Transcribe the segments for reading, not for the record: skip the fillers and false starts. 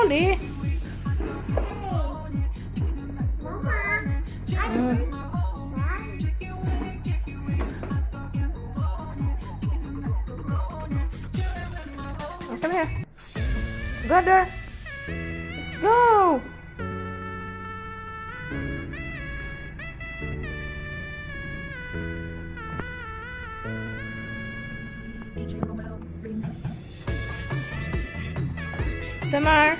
Slowly. Oh, come here. Go there. Let's go. Tamar.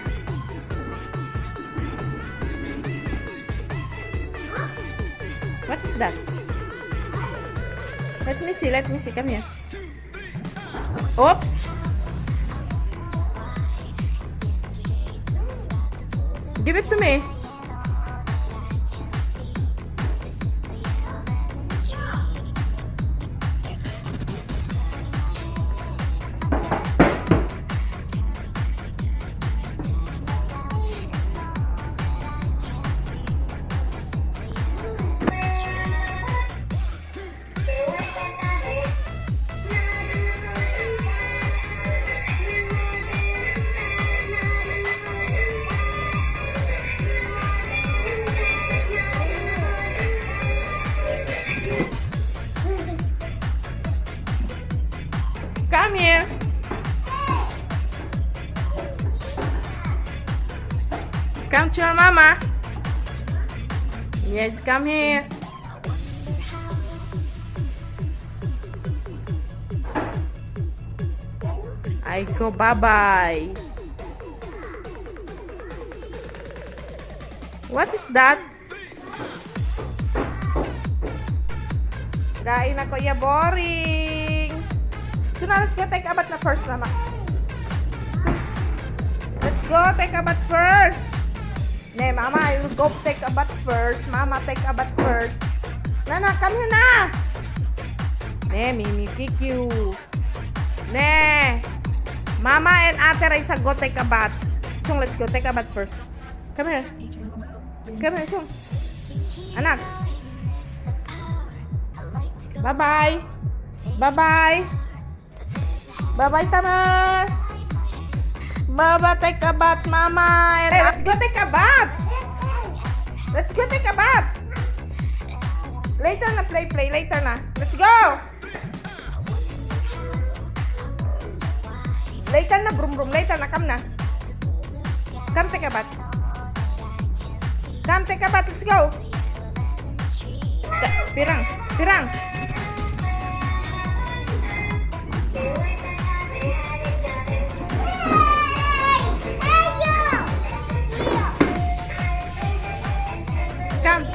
What is that? Let me see, come here. Oops. Give it to me. Come here. Come to your mama. Yes, come here. I go bye-bye. What is that? Kain ako ya, boring. So now let's go take a bath na first, mama. Let's go take a bath first. Ne, mama, I will go take a bath first. Mama, take a bath first. Nana, come here na. Ne, Mimi, kick you. Ne, mama and Ate Raisa go take a bath. So let's go take a bath first. Come here. Come here, Sung. Anak. Bye-bye. Bye-bye. Bye-bye, Tamar. Baba, take a bath, mama. Hey, let's go take a bath. Let's go take a bath. Later na, play. Later na. Let's go. Later na, brum. Later na, come na. Come take a bath. Come take a bath, let's go. Pirang. Come.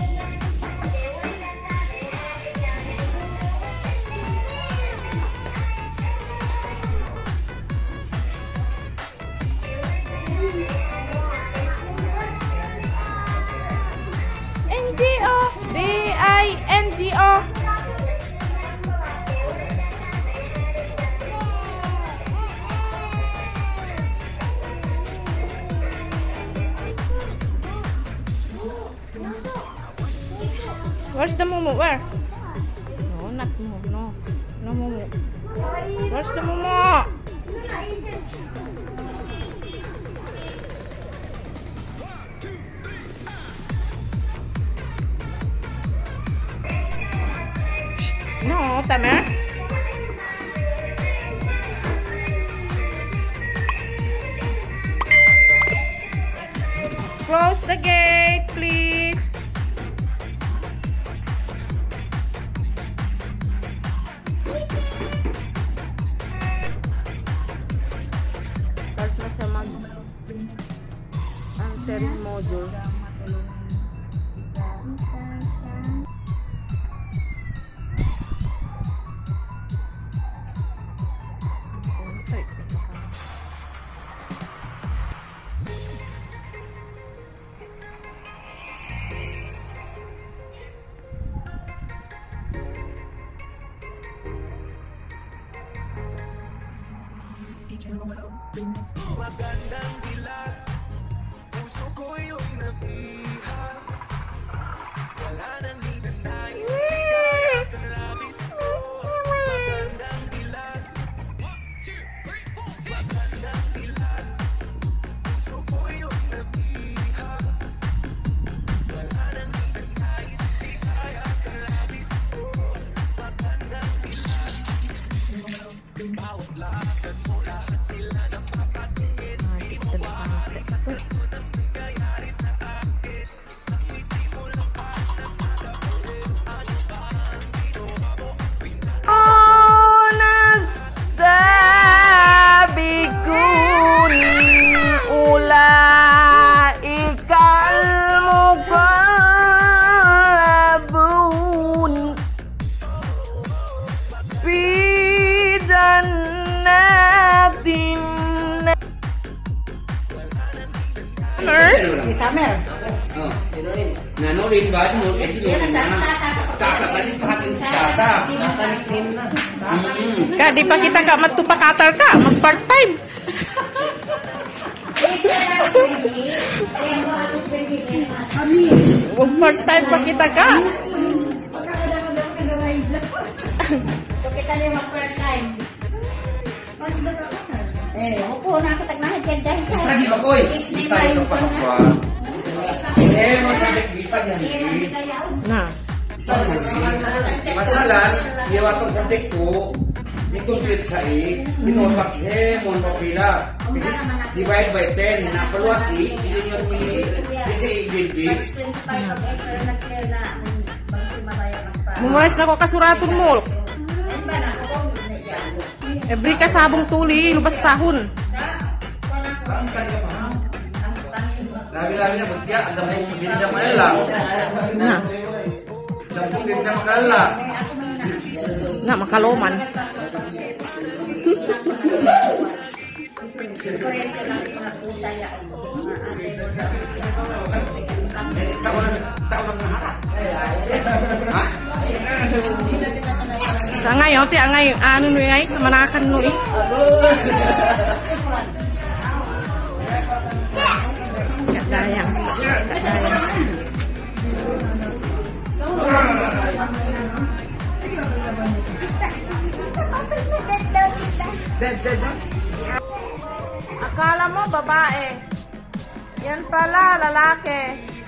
NGO, BINGO. Where's the Momo? Where? No, not Momo. No Momo. Where's the Momo? No, Tamar. Close the gate, please. Start na siya mag-answering module. Magandang dilag, puso ko yung nabiha. Wala nang hinanay, hindi kaya kalabis mo. Magandang dilag, 1, 2, 3, 4. Magandang dilag, puso ko yung Diba? Tasa tadi sa ating tasa. Kak, di pa kita kak matupakatar ka, mag part-time. Mag part-time pa kita ka. Kita niyo mag-part-time. Upo na ako tagnahit yan dahil sa... Lagi ba, Koy? Tayo pa pa. Mo sa kita yan. Nah, Masalah, dia waktu cantik ku, ni komplit sai, dinotak mon papila. Divide by 10, na peluas ini yang mili, kasi bilbil. mumulis na ko kasuratun mo. Every kasabong tuli, lubas tahun. Labi-labi na bagya, agam mong bindam lang. Nah, Agam mong bindam kala. nah makaloman. Taon na ha? Ha? Sa ngayon, ti angay ano no ngay kamanakan no eh. Kadayang. Akala mo babae. Yan pala lalaki.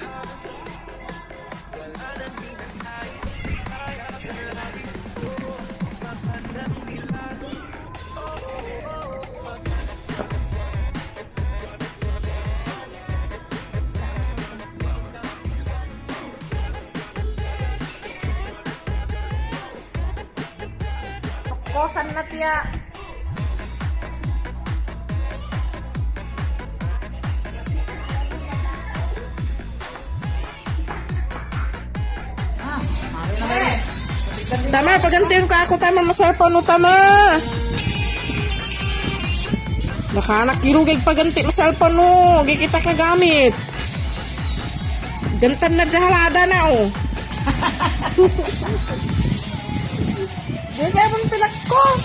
Kosan na tiya. Tama, pagantihan ka ako, tama, masalpan mo, tama. Nakanak, girugay paganti, masalpan mo, di kita kagamit. Gantan na jahalada na, oh. Di ba yung pinagkos?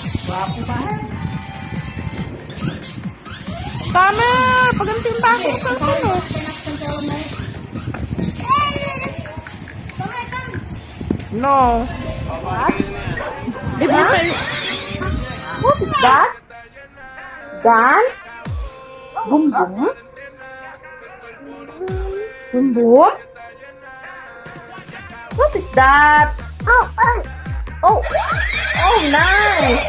Tama, pagantihan pa ako, masalpan mo. No. What? What is that? Gun? Boom boom? Boom boom? What is that? Oh, oh, oh, nice.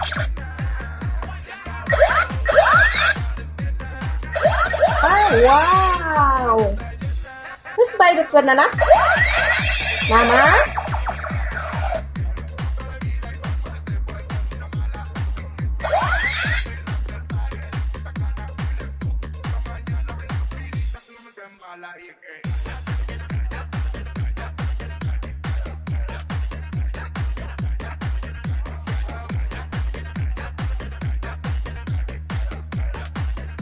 Oh, wow. Who's by the banana? Mama? Like it.